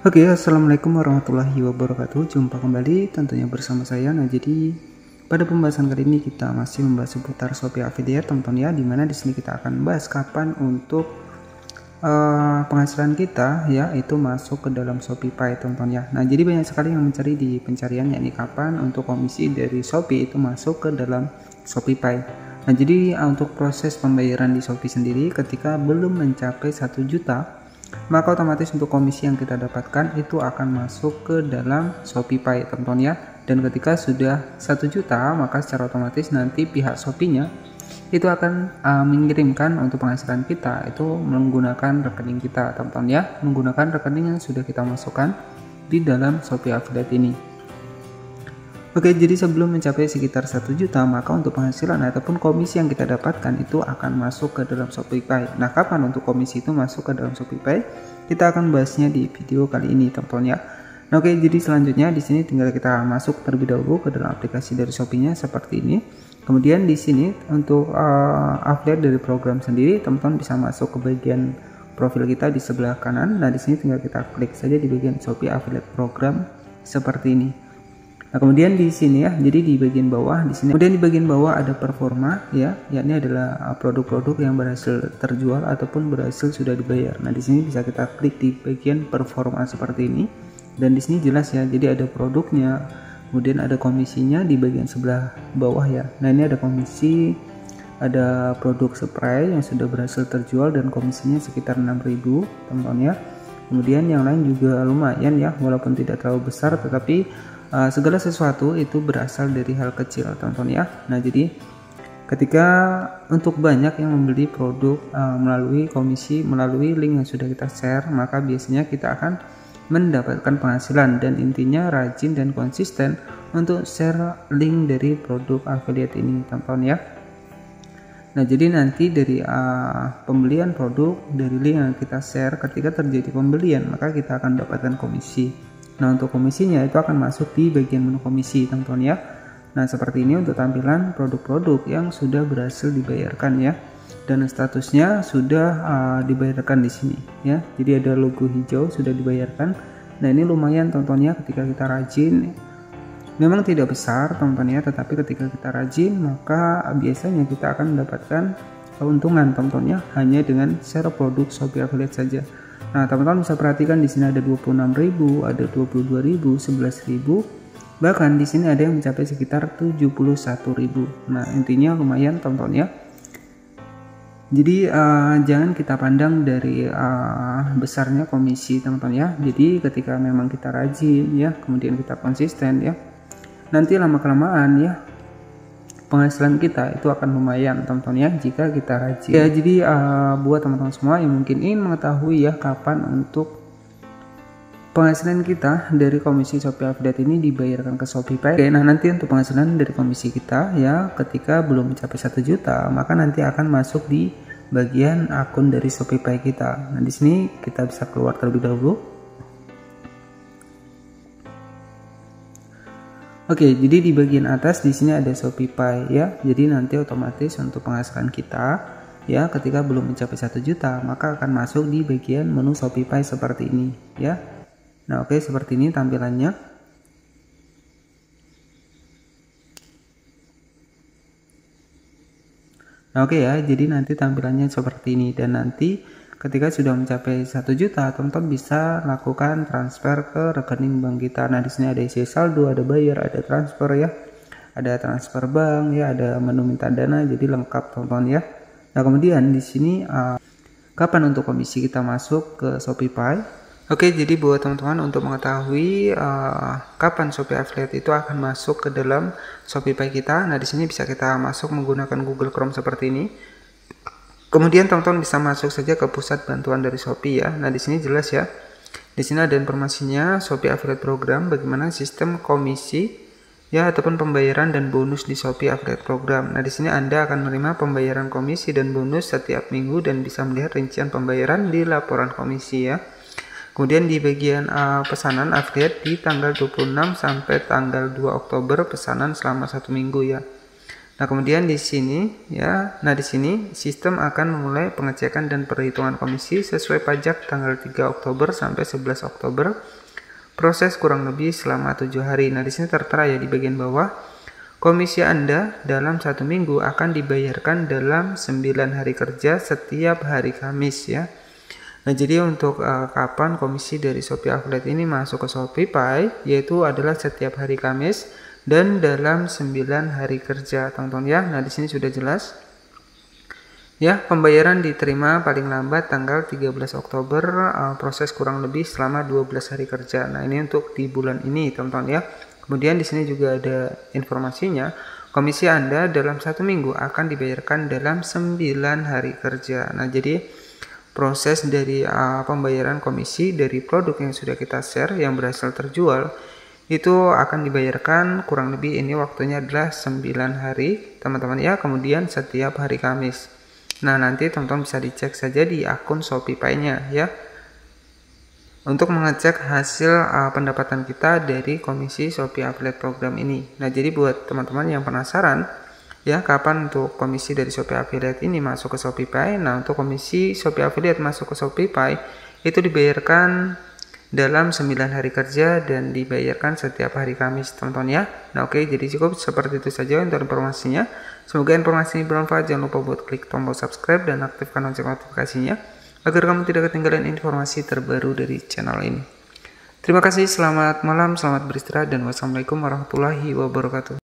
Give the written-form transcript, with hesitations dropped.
Oke, assalamualaikum warahmatullahi wabarakatuh. Jumpa kembali tentunya bersama saya. Nah, jadi pada pembahasan kali ini kita masih membahas seputar Shopee Affiliate, teman-teman ya. Dimana di sini kita akan bahas kapan untuk penghasilan kita ya itu masuk ke dalam Shopee, teman-teman ya. Nah, jadi banyak sekali yang mencari di pencarian yakni kapan untuk komisi dari Shopee itu masuk ke dalam Shopee. Nah, jadi untuk proses pembayaran di Shopee sendiri ketika belum mencapai 1 juta, maka otomatis untuk komisi yang kita dapatkan itu akan masuk ke dalam Shopee, teman-teman ya. Dan ketika sudah 1 juta, maka secara otomatis nanti pihak Shopee-nya itu akan mengirimkan untuk penghasilan kita itu menggunakan rekening kita, teman-teman ya, menggunakan rekening yang sudah kita masukkan di dalam Shopee Affiliate ini. Oke, jadi sebelum mencapai sekitar 1 juta, maka untuk penghasilan ataupun komisi yang kita dapatkan itu akan masuk ke dalam Shopee. Nah, kapan untuk komisi itu masuk ke dalam Shopee? Kita akan bahasnya di video kali ini, teman-teman ya. Nah, oke, jadi selanjutnya di sini tinggal kita masuk terlebih dahulu ke dalam aplikasi dari Shopee-nya seperti ini. Kemudian di sini untuk affiliate dari program sendiri, teman-teman bisa masuk ke bagian profil kita di sebelah kanan. Nah, di sini tinggal kita klik saja di bagian Shopee Affiliate Program seperti ini. Nah, kemudian di sini ya, jadi di bagian bawah di sini. Kemudian di bagian bawah ada performa ya, yakni adalah produk-produk yang berhasil terjual ataupun berhasil sudah dibayar. Nah, di sini bisa kita klik di bagian performa seperti ini. Dan di sini jelas ya, jadi ada produknya, kemudian ada komisinya di bagian sebelah bawah ya. Nah, ini ada komisi, ada produk spray yang sudah berhasil terjual dan komisinya sekitar 6.000, teman-teman ya. Kemudian yang lain juga lumayan ya, walaupun tidak terlalu besar, tetapi segala sesuatu itu berasal dari hal kecil, teman-teman ya. Nah, jadi ketika untuk banyak yang membeli produk melalui komisi, melalui link yang sudah kita share, maka biasanya kita akan mendapatkan penghasilan. Dan intinya rajin dan konsisten untuk share link dari produk affiliate ini, teman-teman ya. Nah, jadi nanti dari pembelian produk dari link yang kita share, ketika terjadi pembelian maka kita akan dapatkan komisi. Nah, untuk komisinya itu akan masuk di bagian menu komisi, teman-teman ya. Nah, seperti ini untuk tampilan produk-produk yang sudah berhasil dibayarkan ya, dan statusnya sudah dibayarkan di sini ya. Jadi ada logo hijau sudah dibayarkan. Nah, ini lumayan, teman-teman ya, ketika kita rajin. Memang tidak besar, teman-teman ya, tetapi ketika kita rajin maka biasanya kita akan mendapatkan keuntungan, teman-teman ya, hanya dengan share produk Shopee Affiliate saja. Nah, teman-teman bisa perhatikan di sini ada 26.000, ada 22.000, 11.000, bahkan di sini ada yang mencapai sekitar 71.000. Nah, intinya lumayan, teman-teman ya. Jadi jangan kita pandang dari besarnya komisi, teman-teman ya. Jadi ketika memang kita rajin ya, kemudian kita konsisten ya, nanti lama-kelamaan ya penghasilan kita itu akan lumayan, teman-teman ya, jika kita rajin ya. Jadi buat teman-teman semua yang mungkin ingin mengetahui ya kapan untuk penghasilan kita dari komisi Shopee Affiliate ini dibayarkan ke Shopee. Oke, nah nanti untuk penghasilan dari komisi kita ya ketika belum mencapai 1 juta, maka nanti akan masuk di bagian akun dari Shopee kita. Nah, di sini kita bisa keluar terlebih dahulu. Oke, jadi di bagian atas di sini ada Shopee ya. Jadi nanti otomatis untuk penghasilan kita ya ketika belum mencapai 1 juta, maka akan masuk di bagian menu Shopee seperti ini ya. Nah, oke, seperti ini tampilannya. Nah, oke ya, jadi nanti tampilannya seperti ini. Dan nanti ketika sudah mencapai 1 juta, teman-teman bisa lakukan transfer ke rekening bank kita. Nah, di sini ada isi saldo, ada bayar, ada transfer ya, ada transfer bank ya, ada menu minta dana, jadi lengkap, teman-teman ya. Nah, kemudian di sini kapan untuk komisi kita masuk ke Shopee. Oke, jadi buat teman-teman untuk mengetahui kapan Shopee Affiliate itu akan masuk ke dalam Shopee kita. Nah, di sini bisa kita masuk menggunakan Google Chrome seperti ini. Kemudian teman-teman bisa masuk saja ke pusat bantuan dari Shopee ya. Nah, di sini jelas ya. Di sini ada informasinya Shopee Affiliate Program, bagaimana sistem komisi ya ataupun pembayaran dan bonus di Shopee Affiliate Program. Nah, di sini Anda akan menerima pembayaran komisi dan bonus setiap minggu dan bisa melihat rincian pembayaran di laporan komisi ya. Kemudian di bagian pesanan affiliate di tanggal 26 sampai tanggal 2 Oktober pesanan selama 1 minggu ya. Nah, kemudian di sini ya, di sini sistem akan memulai pengecekan dan perhitungan komisi sesuai pajak tanggal 3 Oktober sampai 11 Oktober. Proses kurang lebih selama 7 hari. Nah, di sini tertera ya di bagian bawah, komisi Anda dalam 1 minggu akan dibayarkan dalam 9 hari kerja setiap hari Kamis ya. Nah, jadi untuk kapan komisi dari Shopee Affiliate ini masuk ke ShopeePay, yaitu adalah setiap hari Kamis dan dalam 9 hari kerja, teman-teman ya. Nah, di sini sudah jelas. Ya, pembayaran diterima paling lambat tanggal 13 Oktober, proses kurang lebih selama 12 hari kerja. Nah, ini untuk di bulan ini, teman-teman ya. Kemudian di sini juga ada informasinya, komisi Anda dalam 1 minggu akan dibayarkan dalam 9 hari kerja. Nah, jadi proses dari pembayaran komisi dari produk yang sudah kita share yang berhasil terjual itu akan dibayarkan kurang lebih ini waktunya adalah 9 hari teman-teman ya, kemudian setiap hari Kamis. Nah, nanti teman-teman bisa dicek saja di akun ShopeePay-nya ya untuk mengecek hasil pendapatan kita dari komisi Shopee Affiliate Program ini. Nah, jadi buat teman-teman yang penasaran ya kapan untuk komisi dari Shopee Affiliate ini masuk ke ShopeePay. Nah, untuk komisi Shopee Affiliate masuk ke ShopeePay itu dibayarkan dalam 9 hari kerja dan dibayarkan setiap hari Kamis, teman-teman ya. Nah, oke, jadi cukup seperti itu saja untuk informasinya. Semoga informasi ini bermanfaat. Jangan lupa buat klik tombol subscribe dan aktifkan lonceng notifikasinya agar kamu tidak ketinggalan informasi terbaru dari channel ini. Terima kasih, selamat malam, selamat beristirahat, dan wassalamualaikum warahmatullahi wabarakatuh.